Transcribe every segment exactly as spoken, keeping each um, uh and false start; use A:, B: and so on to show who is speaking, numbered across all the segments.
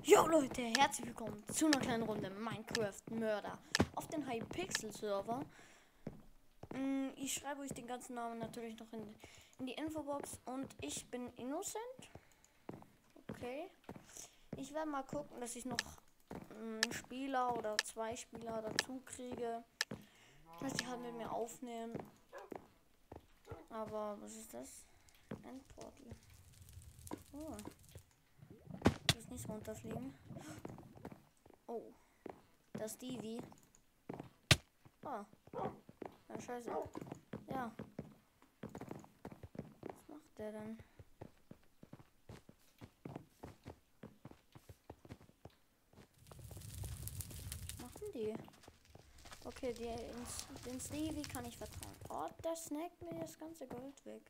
A: Jo Leute, herzlich willkommen zu einer kleinen Runde Minecraft Mörder auf den Hypixel Server. Ich schreibe euch den ganzen Namen natürlich noch in, in die Infobox und ich bin Innocent. Okay. Ich werde mal gucken, dass ich noch einen Spieler oder zwei Spieler dazu kriege, dass die halt mit mir aufnehmen. Aber was ist das? Endportal. Oh. Ich muss nicht runterfliegen. Oh. Das ist Stevie. Ah. Ja, scheiße. Ja. Was macht der denn? Was machen die? Okay, die, ins, den Stevie kann ich vertrauen. Oh, der snackt mir das ganze Gold weg.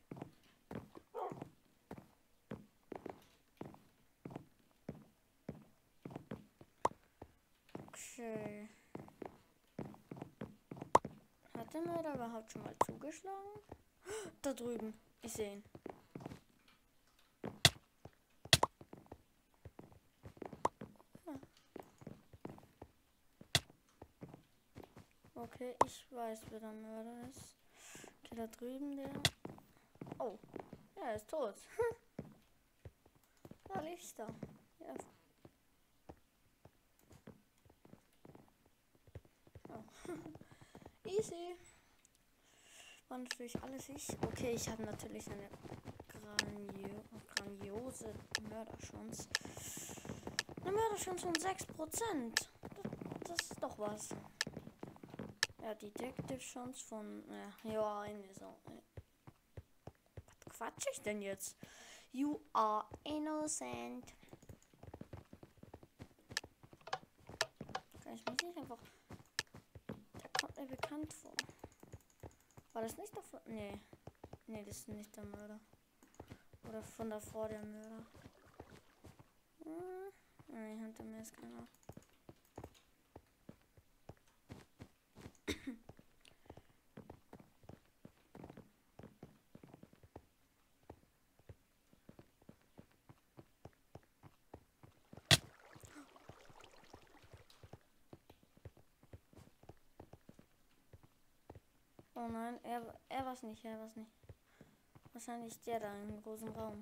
A: Okay. Hat der Mörder überhaupt schon mal zugeschlagen? Da drüben. Ich sehe ihn. Ja. Okay, ich weiß, wer der Mörder ist. Okay, da drüben der. Oh, ja, er ist tot. Da liegt er. Ja. Oh. Easy. War natürlich alles ich. Okay, ich habe natürlich eine grandio grandiose Mörderchance. Eine Mörderchance von sechs Prozent. Das, das ist doch was. Ja, Detective Chance von. Äh, ja, eine so. Äh. Was quatsch ich denn jetzt? You are innocent. Kann ich mich nicht einfach. Der kommt mir bekannt vor. War das nicht davor? Nee. Nee, das ist nicht der Mörder. Oder von davor der Mörder. Hm. Nee, hinter mir ist keiner. Oh nein, er, er war's nicht, er war's nicht. Wahrscheinlich der da im großen Raum.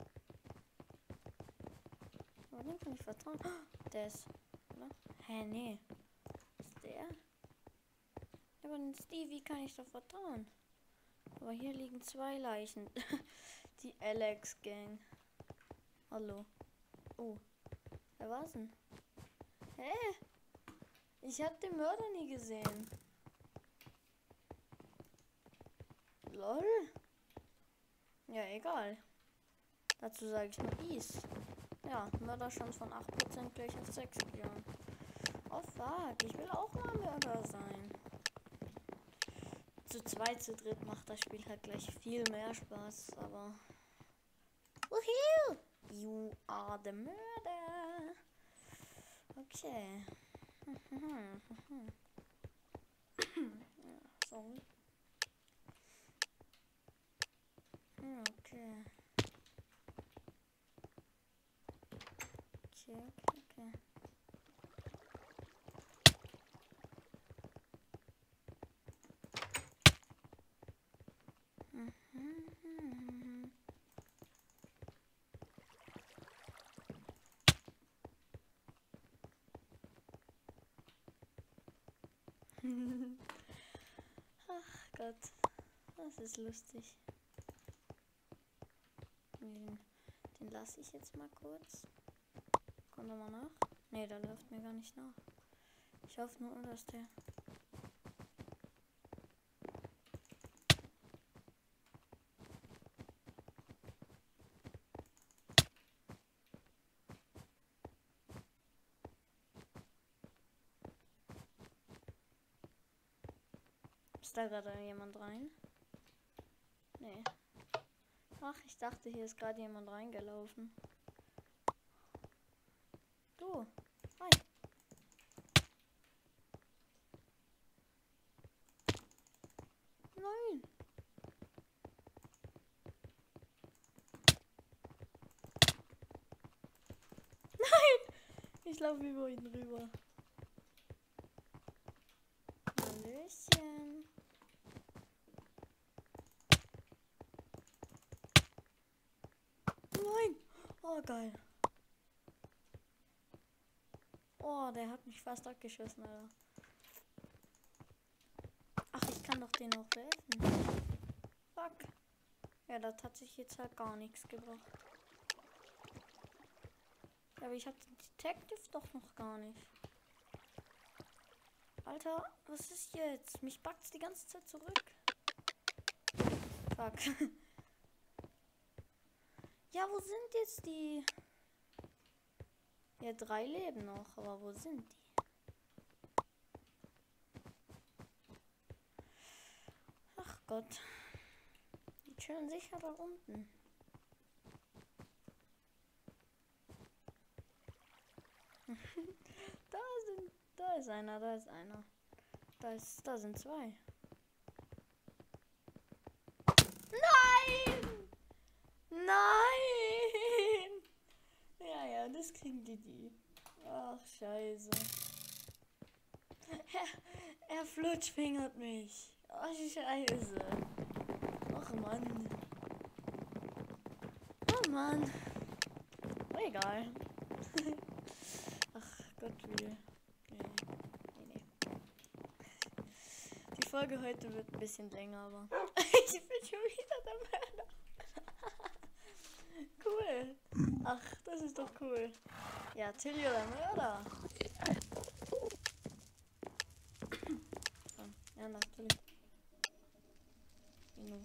A: Aber dem kann ich vertrauen. Der ist, oder? Hä, nee. Ist der? Aber den Stevie kann ich doch vertrauen. Aber hier liegen zwei Leichen. Die Alex Gang. Hallo. Oh. Wer war's denn? Hä? Ich hab den Mörder nie gesehen. Lol. Ja, egal. Dazu sage ich nur dies. Ja, Mörderchance von acht Prozent gleich auf sechs gegangen. Oh fuck, ich will auch mal Mörder sein. Zu zweit, zu dritt macht das Spiel halt gleich viel mehr Spaß, aber. Woohoo! You are the murder. Okay. Ja, sorry. Okay. Okay, okay, okay. Ach Gott, das ist lustig. Den, den lasse ich jetzt mal kurz. Kommt er mal nach? Ne, da läuft mir gar nicht nach. Ich hoffe nur, dass der. Ist da gerade jemand rein? Nee. Ach, ich dachte, hier ist gerade jemand reingelaufen. Du. Hi. Nein. Nein. Ich laufe über ihn rüber. Hallöchen. Nein! Oh, geil. Oh, der hat mich fast abgeschossen, Alter. Ach, ich kann doch den auch helfen. Fuck. Ja, das hat sich jetzt halt gar nichts gebracht. Ja, aber ich habe den Detective doch noch gar nicht. Alter, was ist jetzt? Mich backt's die ganze Zeit zurück. Fuck. Ja, wo sind jetzt die? Ja, drei leben noch, aber wo sind die? Ach Gott. Die chillen sicher da unten. da sind, da ist einer, da ist einer. Da ist, da sind zwei. Nein! Nein! Ja, ja, das kriegen die die. Ach, scheiße. Er, er flutschfingert mich. Ach, scheiße. Ach, Mann. Oh, Mann. Oh, egal. Ach, Gott, wie. Nee. Nee, nee. Die Folge heute wird ein bisschen länger, aber ich bin schon wieder der Mörder. Cool. Ach, das ist doch cool. Ja, Tilly der Mörder. Ja, natürlich. Genau.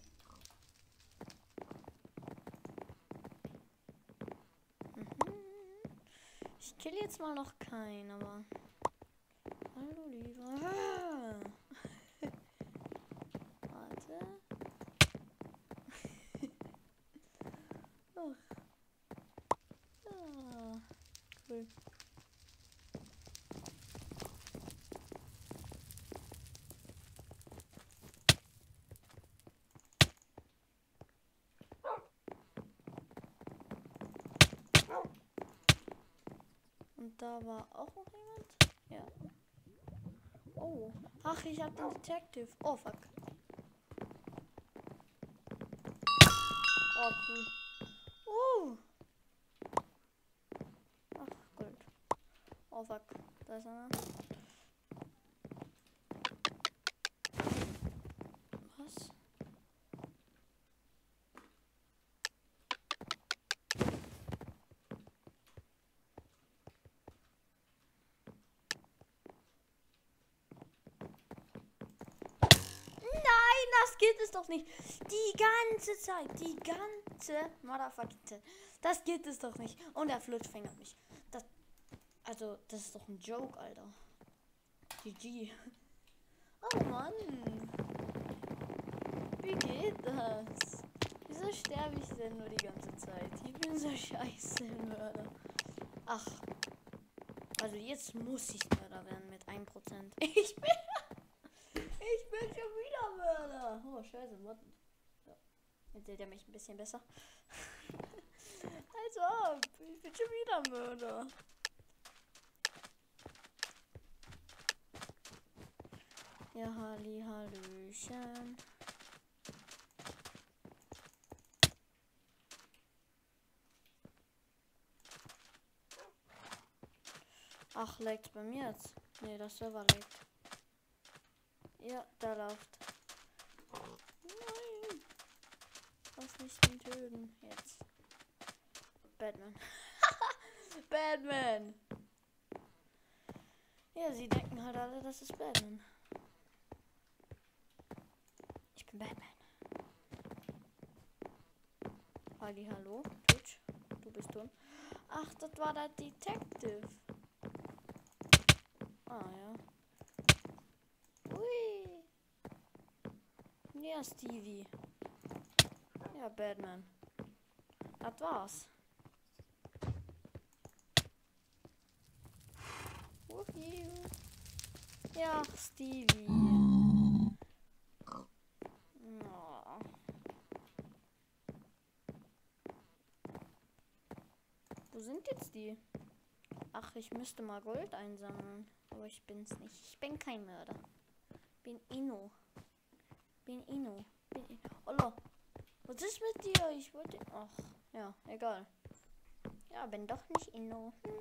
A: Mhm. Ich kill jetzt mal noch keinen, aber... Hallo, lieber. Ah. Warte. Ach. Ah. Cool. Und da war auch noch jemand? Ja. Oh. Ach, ich hab den Detective. Oh, fuck. Oh, cool. Oh. Ach, gut. Oh, fuck. Da ist einer. Was? Das geht es doch nicht. Die ganze Zeit. Die ganze Motherfucking Zeit. Das geht es doch nicht. Und der Flutschfingert mich. Das, also, das ist doch ein Joke, Alter. G G. Oh Mann. Wie geht das? Wieso sterbe ich denn nur die ganze Zeit? Ich bin so scheiße, Mörder. Ach. Also jetzt muss ich Mörder werden mit ein Prozent. Ich bin... Ich bin schon wieder Mörder. Oh, scheiße, Motten. Ja. Jetzt seht ihr mich ein bisschen besser. Also, ich bin schon wieder Mörder. Ja, Halli, Hallöchen. Ach, leckt bei mir jetzt? Nee, das Server leckt. Ja, da läuft. Nein. Lass mich den töten. Jetzt. Batman. Batman. Ja, sie denken halt alle, das ist Batman. Ich bin Batman. Halli, hallo. Twitch. Du bist dumm. Ach, das war der Detective. Ah, ja. Ui. Ja, Stevie. Ja, Batman. Das war's. Wuhi. Ja, Stevie. Oh. Wo sind jetzt die? Ach, ich müsste mal Gold einsammeln. Aber ich bin's nicht. Ich bin kein Mörder. Bin Inno. Bin Inno. Bin Inno. Ola. Was ist mit dir? Ich wollte... Ach, ja, egal. Ja, bin doch nicht Inno. Hm.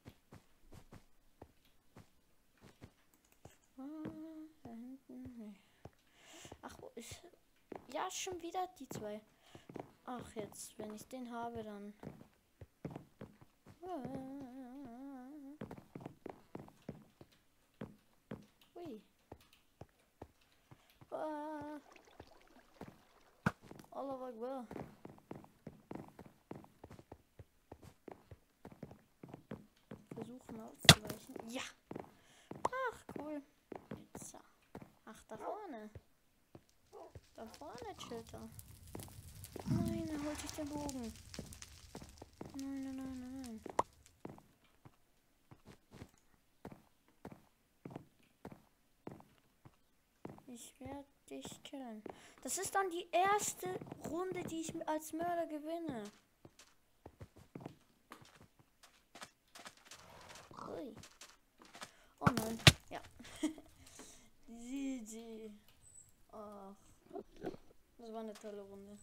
A: Ah, da hinten. Nee. Ach, wo ist... Ja, schon wieder die zwei. Ach, jetzt, wenn ich den habe, dann... Ui. Ah. Allah Akbar. Versuchen auszuweichen. Ja. Ach, cool. Jetzt. Ach, da vorne. Da vorne chillt er. Nein, er holt sich den Bogen. Nein, nein, nein, nein, nein. Ich werde dich killen. Das ist dann die erste Runde, die ich als Mörder gewinne. Ui. Oh nein. Ja. G G. Ach. Das war eine tolle Runde.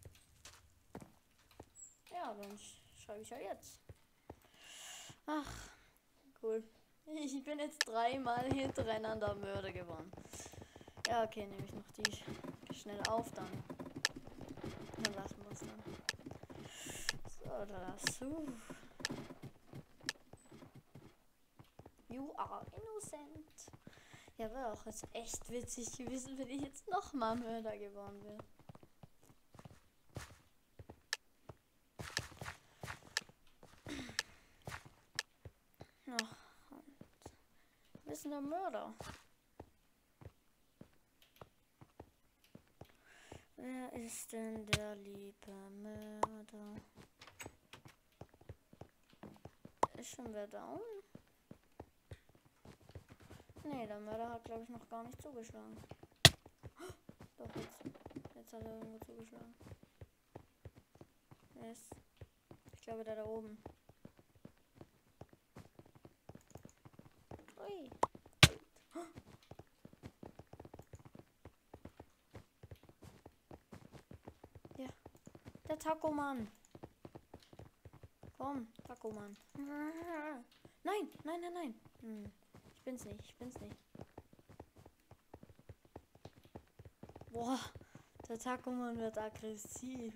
A: Ja, dann schreibe ich ja jetzt. Ach, cool. Ich bin jetzt dreimal hintereinander Mörder geworden. Ja, okay, nehme ich noch die schnell auf, dann. Dann lassen wir es dann. So, das. Uh. You are innocent. Ja, wäre auch jetzt echt witzig gewesen, wenn ich jetzt nochmal Mörder geworden wäre. Ach, wir sind der Mörder. Wer ist denn der liebe Mörder? Ist schon wer down? Nee, der Mörder hat, glaube ich, noch gar nicht zugeschlagen. Doch, jetzt, jetzt hat er irgendwo zugeschlagen. Yes. Ich glaube, der da oben. Ui. Ja. Der Taco-Mann. Komm, Taco-Mann. Nein, nein, nein, nein. Hm. Ich bin's nicht, ich bin's nicht. Boah, der Taco-Mann wird aggressiv.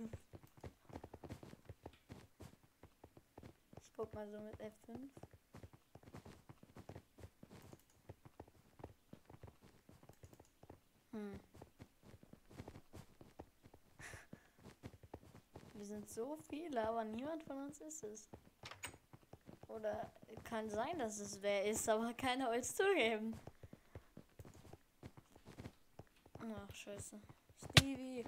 A: Ich guck mal so mit F fünf. Hm. Wir sind so viele, aber niemand von uns ist es. Oder kann sein, dass es wer ist, aber keiner will es zugeben. Ach, scheiße. Stevie.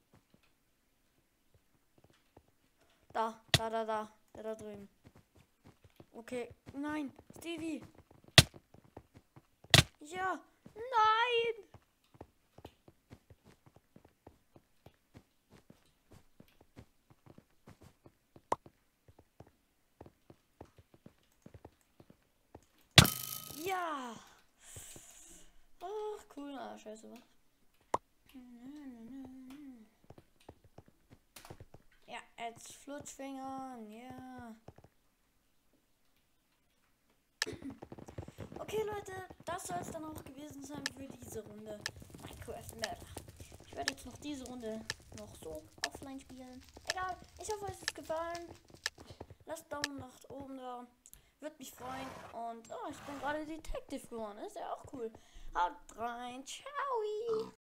A: Da, da, da, da. Der da drüben. Okay, nein. Stevie. Ja. Nein. Ja. Ach, cool. Ah, scheiße, was? Ja, jetzt Flutschfingern, ja. Okay, Leute, das soll es dann auch gewesen sein für diese Runde. Minecraft Mörder. Ich werde jetzt noch diese Runde noch so offline spielen. Egal, ich hoffe, euch ist gefallen. Lasst Daumen nach oben da. Würde mich freuen. Und oh, ich bin gerade Detective geworden. Ist ja auch cool. Haut rein. Ciao.